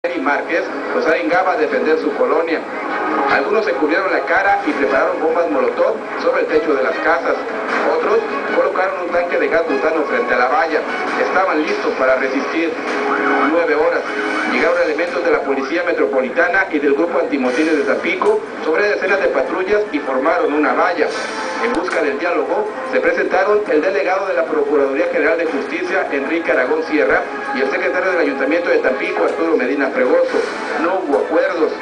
Neri Márquez los arengaba a defender su colonia. Algunos se cubrieron la cara y prepararon bombas molotov sobre el techo de las casas. Otros colocaron un tanque de gas butano frente a la valla. Estaban listos para resistir. 9 horas. Llegaron elementos de la Policía Metropolitana y del Grupo Antimotines de Tampico sobre decenas de patrullas y formaron una valla. En busca del diálogo, se presentaron el delegado de la Procuraduría General de Justicia, Enrique Aragón Sierra, y el secretario del Ayuntamiento de Tampico, Arturo Medina Fregoso. No hubo acuerdos.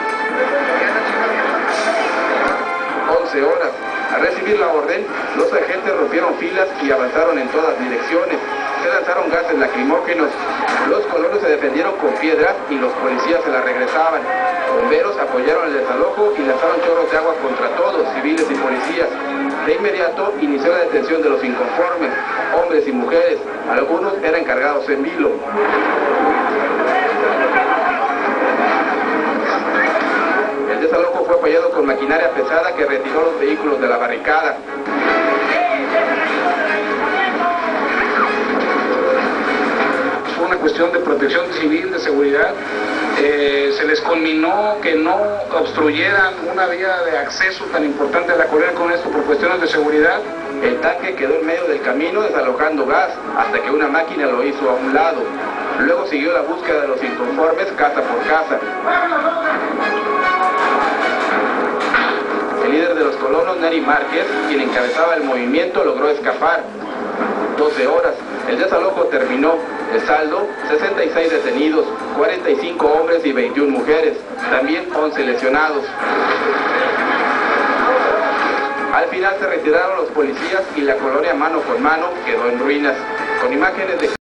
11 horas. Al recibir la orden, los agentes rompieron filas y avanzaron en todas direcciones. Se lanzaron gases lacrimógenos. Los colonos se defendieron con piedras y los policías se las regresaban. Bomberos apoyaron el desalojo y lanzaron chorros de agua contra todos, civiles y policías. De inmediato inició la detención de los inconformes, hombres y mujeres. Algunos eran cargados en vilo. El desalojo fue apoyado con maquinaria pesada que retiró los vehículos de la barricada. Fue una cuestión de protección civil, de seguridad. Se les conminó que no obstruyeran una vía de acceso tan importante a la colonia con esto por cuestiones de seguridad. El tanque quedó en medio del camino desalojando gas hasta que una máquina lo hizo a un lado. Luego siguió la búsqueda de los inconformes casa por casa. El líder de los colonos, Neri Márquez, quien encabezaba el movimiento, logró escapar. 12 horas. El desalojo terminó. El saldo, 66 detenidos, 45 hombres y 21 mujeres. También 11 lesionados. Al final se retiraron los policías y la colonia mano con mano quedó en ruinas. Con imágenes de